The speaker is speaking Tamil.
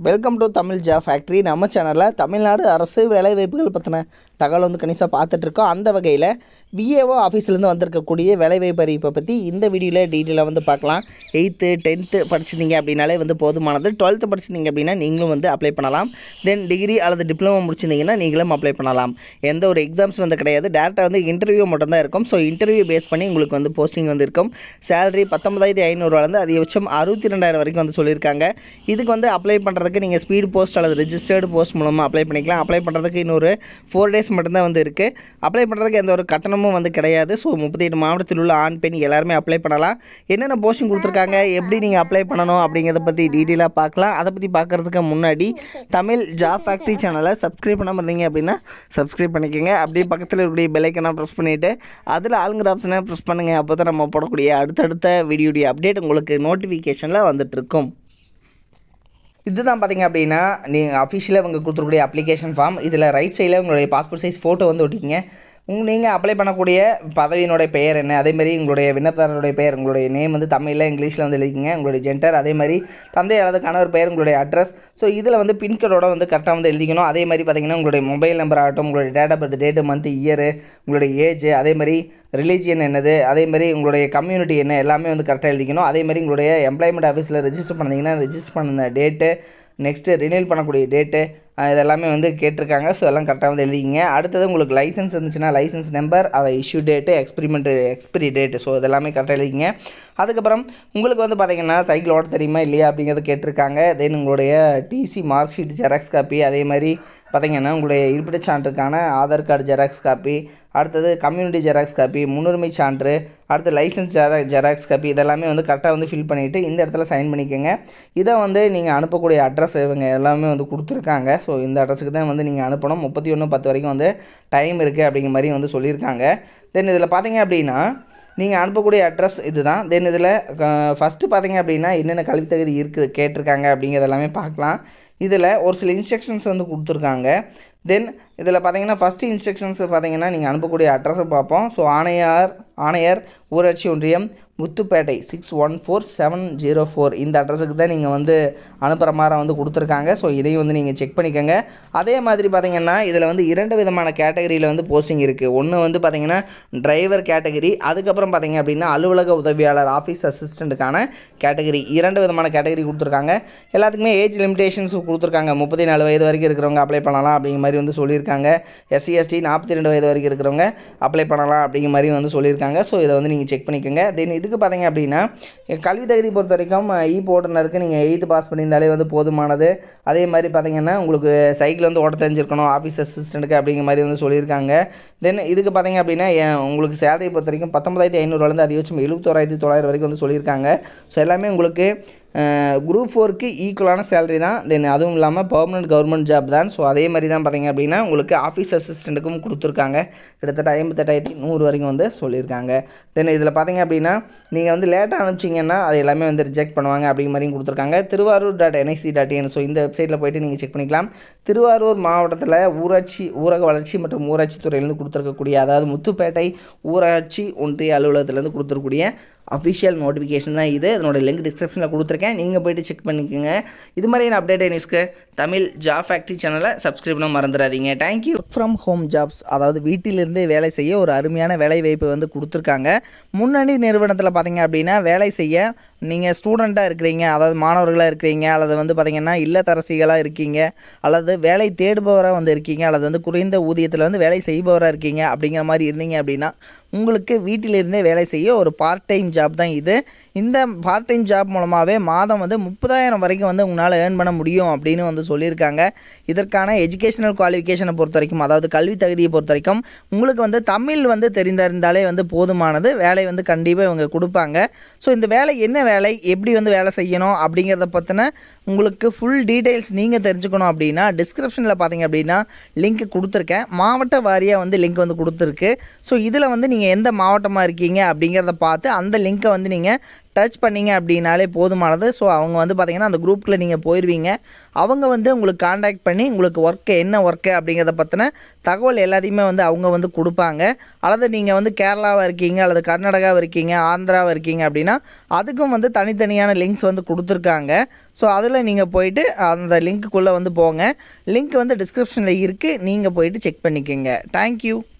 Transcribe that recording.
Welcome to Tamil job factory. நம்ம சேனலில் தமிழ்நாடு அரசு வேலைவாய்ப்புகள் பற்றின தகவல் வந்து கணிசாக பார்த்துட்ருக்கோம். அந்த வகையில் விஏஓ ஆஃபீஸ்லேருந்து வந்திருக்கக்கூடிய வேலைவாய்ப்பு அறிவிப்பை பற்றி இந்த வீடியோவில் டீட்டெயிலாக வந்து பார்க்கலாம். 8th 10th படிச்சிருந்தீங்க அப்படின்னாலே வந்து போதுமானது. 12th படிச்சிருந்தீங்க அப்படின்னா நீங்களும் வந்து அப்ளை பண்ணலாம். தென் டிகிரி அல்லது டிப்ளமோ முடிச்சிருந்தீங்கன்னா நீங்களும் அப்ளை பண்ணலாம். எந்த ஒரு எக்ஸாம்ஸ் வந்து கிடையாது, டேரெக்டாக வந்து இன்டர்வியூ மட்டும்தான் இருக்கும். ஸோ இன்டர்வியூ பேஸ் பண்ணி உங்களுக்கு வந்து போஸ்டிங் வந்து இருக்கும். சேலரி 19,500 அதிகபட்சம் 62,000 வரைக்கும் வந்து சொல்லியிருக்காங்க. இதுக்கு வந்து அப்ளை பண்ணுறதுக்கு நீங்கள் ஸ்பீடு போஸ்ட் அல்லது ரிஜிஸ்டர்டு போஸ்ட் மூலமாக அப்ளை பண்ணிக்கலாம். அப்ளை பண்ணுறதுக்கு இன்னொரு 4 days மட்டும்தான் வந்து இருக்குது. அப்ளை பண்ணுறதுக்கு எந்த ஒரு கட்டணமும் வந்து கிடையாது. ஸோ 38 மாவட்டத்தில் உள்ள ஆண் பெண் எல்லாருமே அப்ளை பண்ணலாம். என்னென்ன போஸ்டிங் கொடுத்துருக்காங்க, எப்படி நீங்கள் அப்ளை பண்ணணும் அப்படிங்கிறத பற்றி டீட்டெயிலாக பார்க்கலாம். அதை பற்றி பார்க்குறதுக்கு முன்னாடி தமிழ் ஜாப் ஃபேக்ட்ரி சேனலை சப்ஸ்கிரைப் பண்ணாமல் இருந்தீங்க அப்படின்னா சப்ஸ்கிரைப் பண்ணிக்கோங்க. அப்படியே பக்கத்தில் இருக்கக்கூடிய பெல் ஐக்கனை ப்ரெஸ் பண்ணிவிட்டு அதில் ஆளுங்கிற ஆப்ஷனை ப்ரெஸ் பண்ணுங்கள். அப்போ தான் நம்ம போடக்கூடிய அடுத்தடுத்த வீடியோடைய அப்டேட் உங்களுக்கு நோட்டிஃபிகேஷனில் வந்துட்டுருக்கும். இதுதான் பார்த்திங்க அப்படின்னா நீங்கள் அஃபிஷியலாக இவங்க கொடுத்துருக்கூடிய அப்ளிகேஷன் ஃபார்ம். இதில் ரைட் சைடில் உங்களுடைய பாஸ்போர்ட் சைஸ் ஃபோட்டோ வந்து ஒட்டிக்கிங்க. நீங்கள் அப்ளை பண்ணக்கூடிய பதவியினுடைய பெயர் என்ன, அதேமாதிரி உங்களுடைய விண்ணப்பதாரருடைய பெயர், உங்களுடைய நேம் வந்து தமிழில் இங்கிலீஷில் வந்து எழுதிக்கிங்க. உங்களுடைய ஜெண்டர், அதே மாதிரி தந்தை அல்லது கணவர் பெயர், உங்களுடைய அட்ரஸ். ஸோ இதில் வந்து பின்கோடோட வந்து கரெக்டாக வந்து எழுதிக்கணும். அதே மாதிரி பார்த்திங்கன்னா உங்களுடைய மொபைல் நம்பர் ஆகட்டும், உங்களுடைய date of birth, date, month, year, உங்களுடைய ஏஜ், அதே மாதிரி ரிலீஜியன் என்னது, அதே மாதிரி உங்களுடைய கம்யூனிட்டி என்ன, எல்லாமே வந்து கரெக்டாக எழுதிக்கணும். அதே மாதிரி உங்களுடைய எம்ப்ளாய்மெண்ட் ஆஃபீஸில் ரெஜிஸ்டர் பண்ணிங்கன்னா ரெஜிஸ்டர் பண்ண டேட்டு, நெக்ஸ்ட்டு ரினியூல் பண்ணக்கூடிய டேட்டு, இதெல்லாமே வந்து கேட்டிருக்காங்க. ஸோ அதெல்லாம் கரெக்டாக வந்து எழுதிக்கிங்க. அடுத்தது உங்களுக்கு லைசன்ஸ் இருந்துச்சுன்னா லைசன்ஸ் நம்பர், அதை issue date, expiry date, so இதெல்லாமே கரெக்டாக எழுதிக்கிங்க. அதுக்கப்புறம் உங்களுக்கு வந்து பார்த்திங்கன்னா சைக்கிள் ஓட்ட தெரியுமா இல்லையா அப்படிங்கிறத கேட்டிருக்காங்க. தென் உங்களுடைய TC mark sheet xerox copy, அதே மாதிரி பார்த்திங்கன்னா உங்களுடைய இருப்பிடச் சான்றுக்கான ஆதார் கார்டு ஜெராக்ஸ் காப்பி, அடுத்தது கம்யூனிட்டி ஜெராக்ஸ் காப்பி, முன்னுரிமை சான்று, அடுத்து லைசன்ஸ் ஜெராக்ஸ் காப்பி, இதெல்லாமே வந்து கரெக்டாக வந்து ஃபில் பண்ணிவிட்டு இந்த இடத்துல சைன் பண்ணிக்கோங்க. இதை வந்து நீங்கள் அனுப்பக்கூடிய அட்ரஸ் இவங்க எல்லாமே வந்து கொடுத்துருக்காங்க. ஸோ இந்த அட்ரஸுக்கு தான் வந்து நீங்கள் அனுப்பணும். 31/10 வரைக்கும் வந்து டைம் இருக்குது அப்படிங்கிற மாதிரி வந்து சொல்லியிருக்காங்க. தென் இதில் பார்த்தீங்க அப்படின்னா நீங்கள் அனுப்பக்கூடிய அட்ரஸ் இது தான். தென் இதில் ஃபஸ்ட்டு பார்த்தீங்க அப்படின்னா என்னென்ன கல்வித் தகுதி இருக்குது கேட்டிருக்காங்க அப்படிங்கிறது எல்லாமே பார்க்கலாம். இதில் ஒரு சில இன்ஸ்ட்ரக்ஷன்ஸ் வந்து கொடுத்துருக்காங்க. தென் இதில் பார்த்தீங்கன்னா ஃபஸ்ட்டு இன்ஸ்ட்ரக்ஷன்ஸ் பார்த்தீங்கன்னா நீங்கள் அனுப்பக்கூடிய அட்ரஸை பார்ப்போம். ஸோ ஆணையர் ஊராட்சி ஒன்றியம் முத்துப்பேட்டை 614704 இந்த அட்ரஸுக்கு தான் நீங்கள் வந்து அனுப்புகிற மாதிரி வந்து கொடுத்துருக்காங்க. ஸோ இதையும் வந்து நீங்கள் செக் பண்ணிக்கோங்க. அதே மாதிரி பார்த்திங்கன்னா இதில் வந்து 2 விதமான கேட்டகரியில் வந்து போஸ்டிங் இருக்குது. ஒன்று வந்து பார்த்திங்கன்னா டிரைவர் கேட்டகரி, அதுக்கப்புறம் பார்த்திங்க அப்படின்னா அலுவலக உதவியாளர் ஆஃபீஸ் அசிஸ்டண்ட்டுக்கான கேட்டகரி, 2 விதமான கேட்டகரி கொடுத்துருக்காங்க. எல்லாத்துக்குமே ஏஜ் லிமிடேஷன்ஸ் கொடுத்துருக்காங்க. 34 வயது வரைக்கும் இருக்கிறவங்க அப்ளை பண்ணலாம் அப்படிங்கிற மாதிரி வந்து சொல்லியிருக்காங்க. SC ST 42 வயது வரைக்கும் இருக்கிறவங்க அப்ளை பண்ணலாம் அப்படிங்கிற மாதிரி வந்து சொல்லியிருக்காங்க. ஸோ இதை வந்து நீங்கள் செக் பண்ணிக்கோங்க. தென் இதுக்கு பார்த்தீங்க அப்படின்னா கல்வி தகுதி பொறுத்த வரைக்கும் ஓட்டுநருக்கு நீங்கள் 8th பாஸ் பண்ணியிருந்தாலே வந்து போதுமானது. அதே மாதிரி பார்த்தீங்கன்னா உங்களுக்கு சைக்கிள் வந்து ஓட்ட தெரிஞ்சிருக்கணும் ஆஃபீஸ் அசிஸ்டண்ட்டுக்கு அப்படிங்கிற மாதிரி வந்து சொல்லியிருக்காங்க. தென் இதுக்கு பார்த்தீங்க அப்படின்னா உங்களுக்கு சேலரி பொறுத்த வரைக்கும் 19,500 அதிகபட்சம் 71,900 வரைக்கும் வந்து சொல்லியிருக்காங்க. ஸோ எல்லாமே உங்களுக்கு குரூப் 4க்கு ஈக்குவலான சேலரி தான். தென் அதுவும் இல்லாமல் பர்மனெண்ட் கவர்மெண்ட் ஜாப் தான். ஸோ அதே மாதிரி தான் பார்த்திங்க அப்படின்னா உங்களுக்கு ஆஃபீஸ் அசிஸ்டண்ட்டுக்கும் கொடுத்துருக்காங்க. கிட்டத்தட்ட 58,100 வரைக்கும் வந்து சொல்லியிருக்காங்க. தென் இதில் பார்த்திங்க அப்படின்னா நீங்கள் வந்து லேட்டாக அனுப்பிச்சிங்கன்னா அது எல்லாமே வந்து ரிஜெக்ட் பண்ணுவாங்க அப்படிங்கிற மாதிரியும் கொடுத்துருக்காங்க. திருவாரூர்.nic.in ஸோ இந்த வெப்சைட்டில் போய்ட்டு நீங்கள் செக் பண்ணிக்கலாம். திருவாரூர் மாவட்டத்தில் ஊரக வளர்ச்சி மற்றும் ஊராட்சி துறையிலேருந்து கொடுத்துருக்கக்கூடிய, அதாவது முத்துப்பேட்டை ஊராட்சி ஒன்றிய அலுவலகத்திலேருந்து கொடுத்துருக்கூடிய அஃபிஷியல் நோட்டிஃபிகேஷன் தான் இது. இதனோட லிங்க் டிஸ்கிரிப்ஷனில் கொடுத்துருக்கேன். நீங்கள் போய்ட்டு செக் பண்ணிக்கோங்க. இது மாதிரியான அப்டேட் நியூஸ்க்கு தமிழ் ஜாப் ஃபேக்ட்ரி சேனலை சப்ஸ்கிரைப் பண்ண மறந்துடாதீங்க. தேங்க்யூ. ஃப்ரம் ஹோம் ஜாப்ஸ், அதாவது வீட்டிலிருந்தே வேலை செய்ய ஒரு அருமையான வேலை வாய்ப்பு வந்து கொடுத்துருக்காங்க. முன்னணி நிறுவனத்தில் பார்த்தீங்க அப்படின்னா வேலை செய்ய நீங்கள் ஸ்டூடெண்ட்டாக இருக்கிறீங்க, அதாவது மாணவர்களாக இருக்கிறீங்க, அல்லது வந்து பார்த்திங்கன்னா இல்லத்தரசிகளாக இருக்கீங்க, அல்லது வேலை தேடுபவராக வந்து இருக்கீங்க, அல்லது வந்து குறைந்த ஊதியத்தில் வந்து வேலை செய்பவராக இருக்கீங்க அப்படிங்கிற மாதிரி இருந்தீங்க அப்படின்னா உங்களுக்கு வீட்டிலிருந்தே வேலை செய்ய ஒரு பார்ட் டைம் ஜாப் தான் இது. இந்த பார்ட் டைம் ஜாப் மூலமாகவே மாதம் வந்து 30,000 வரைக்கும் வந்து உங்களால் ஏர்ன் பண்ண முடியும் அப்படின்னு வந்து சொல்லியிருக்காங்க. இதற்கான எஜுகேஷனல் குவாலிஃபிகேஷனை பொறுத்த வரைக்கும், அதாவது கல்வி தகுதியை பொறுத்த வரைக்கும் உங்களுக்கு வந்து தமிழ் வந்து தெரிந்திருந்தாலே வந்து போதுமானது. வேலை வந்து கண்டிப்பாக இவங்க கொடுப்பாங்க. ஸோ இந்த வேலை என்ன வேலை, எப்படி வந்து வேலை செய்யணும் அப்படிங்கிறத பற்றின உங்களுக்கு ஃபுல் டீட்டெயில்ஸ் நீங்கள் தெரிஞ்சுக்கணும் அப்படின்னா டிஸ்கிரிப்ஷனில் பார்த்தீங்க அப்படின்னா லிங்க் கொடுத்துருக்கேன். மாவட்ட வாரியாக வந்து லிங்க் வந்து கொடுத்துருக்கு. ஸோ இதில் வந்து நீங்கள் எந்த மாவட்டமாக இருக்கீங்க அப்படிங்கிறத பார்த்து அந்த லிங்க்கை வந்து நீங்கள் டச் பண்ணிங்க அப்படின்னாலே போதுமானது. ஸோ அவங்க வந்து பார்த்திங்கன்னா அந்த குரூப்பில் நீங்கள் போயிடுவீங்க. அவங்க வந்து உங்களுக்கு காண்டாக்ட் பண்ணி உங்களுக்கு என்ன ஒர்க்கு அப்படிங்கிறத பற்றின தகவல் எல்லாத்தையுமே வந்து அவங்க வந்து கொடுப்பாங்க. அல்லது நீங்கள் வந்து கேரளாவாக இருக்கீங்க, அல்லது கர்நாடகாவாக இருக்கீங்க, ஆந்திராவாக இருக்கீங்க அப்படின்னா அதுக்கும் வந்து தனித்தனியான லிங்க்ஸ் வந்து கொடுத்துருக்காங்க. ஸோ அதில் முதல்ல நீங்கள் போயிட்டு அந்த லிங்க்குள்ளே வந்து போங்க. லிங்க் வந்து டிஸ்கிரிப்ஷனில் இருக்குது, நீங்கள் போயிட்டு செக் பண்ணிக்கோங்க. தேங்க்யூ.